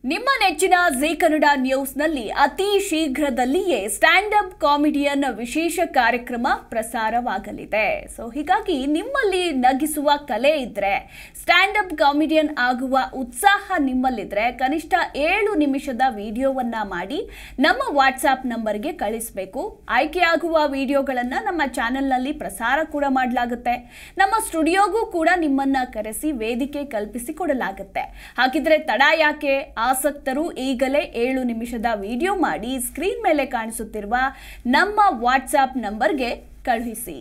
ನಿಮ್ಮ ನೆಚ್ಚಿನ ಜೀ ಕನ್ನಡ ನ್ಯೂಸ್ನಲ್ಲಿ ಅತಿ ಶೀಘ್ರದಲ್ಲಿಯೇ ಸ್ಟ್ಯಾಂಡ್ ಅಪ್ ಕಾಮಿಡಿಯನ್ ವಿಶೇಷ ಕಾರ್ಯಕ್ರಮ ಪ್ರಸಾರವಾಗಲಿದೆ. ಹೀಗಾಗಿ ನಿಮ್ಮಲ್ಲಿ ನಗಿಸುವ ಕಲೆ ಇದ್ರೆ, ಸ್ಟ್ಯಾಂಡ್ ಅಪ್ ಕಾಮಿಡಿಯನ್ ಆಗುವ ಉತ್ಸಾಹ ನಿಮ್ಮಲ್ಲಿದ್ರೆ ಕನಿಷ್ಠ 7 ನಿಮಿಷದ ವಿಡಿಯೋವನ್ನ ಮಾಡಿ ನಮ್ಮ ವಾಟ್ಸ್ಆಪ್ ನಂಬರ್ಗೆ ಕಳಿಸಬೇಕು. ಆಯ್ಕೆಯಾಗುವ ವಿಡಿಯೋಗಳನ್ನು ನಮ್ಮ ಚಾನೆಲ್ನಲ್ಲಿ ಪ್ರಸಾರ ಕೂಡ ಮಾಡಲಾಗುತ್ತೆ. ನಮ್ಮ ಸ್ಟುಡಿಯೋಗೂ ಕೂಡ ನಿಮ್ಮನ್ನ ಕರೆಸಿ ವೇದಿಕೆ ಕಲ್ಪಿಸಿಕೊಡಲಾಗುತ್ತೆ. ಹಾಗಿದ್ರೆ ತಡ ಯಾಕೆ? ಆಸಕ್ತರು ಈಗಲೇ 7 ನಿಮಿಷದ ವಿಡಿಯೋ ಮಾಡಿ ಸ್ಕ್ರೀನ್ ಮೇಲೆ ಕಾಣಿಸುತ್ತಿರುವ ನಮ್ಮ ವಾಟ್ಸ್ಆಪ್ ನಂಬರ್ಗೆ ಕಳುಹಿಸಿ.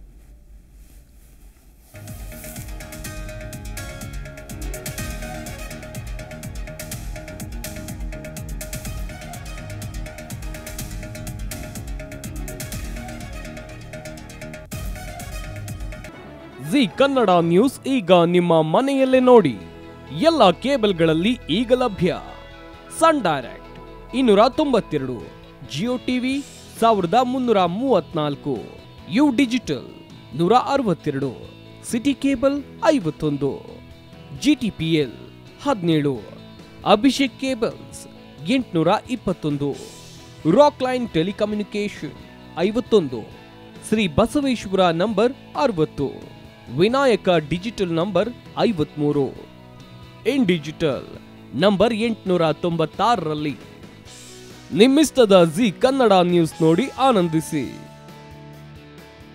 ಜೀ ಕನ್ನಡ ನ್ಯೂಸ್ ಈಗ ನಿಮ್ಮ ಮನೆಯಲ್ಲೇ ನೋಡಿ. ಎಲ್ಲ ಕೇಬಲ್ಗಳಲ್ಲಿ ಈಗ ಲಭ್ಯ. Sun Direct 292, Jio TV 1334, U digital 162, city cable 51, GTPL 17, Abhishek cables 821, Rockline telecommunication 51, Shri Basaveshwara number 60, Vinayaka digital number 53, in digital number 896ರಲ್ಲಿ ನಿಮ್ಮಿಸ್ತದ ಜೀ ಕನ್ನಡ ನ್ಯೂಸ್ ನೋಡಿ ಆನಂದಿಸಿ.